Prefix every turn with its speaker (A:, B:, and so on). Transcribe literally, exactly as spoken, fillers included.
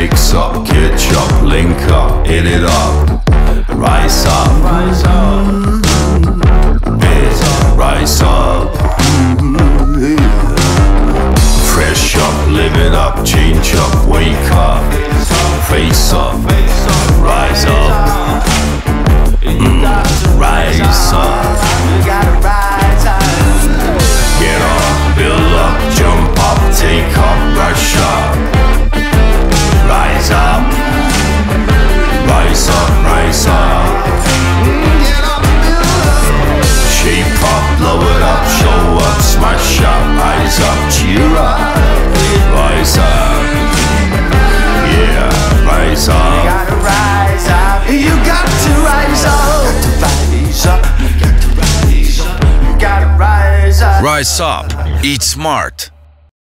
A: mix up, catch up, link up, hit it up. Rise up, rise up, yeah, rise up. Fresh up, live it up, change up, wake up, face up, rise up, mm, rise up. Get up, build up, jump up, take up, rush up, rise up, rise up, rise up. Shape up, blow it up, show up, smash up, rise up, cheer up, rise up, yeah, rise up.
B: You gotta rise up. You got to rise up. Rise up. You got to rise up. You gotta rise up.
C: Rise up, eat smart.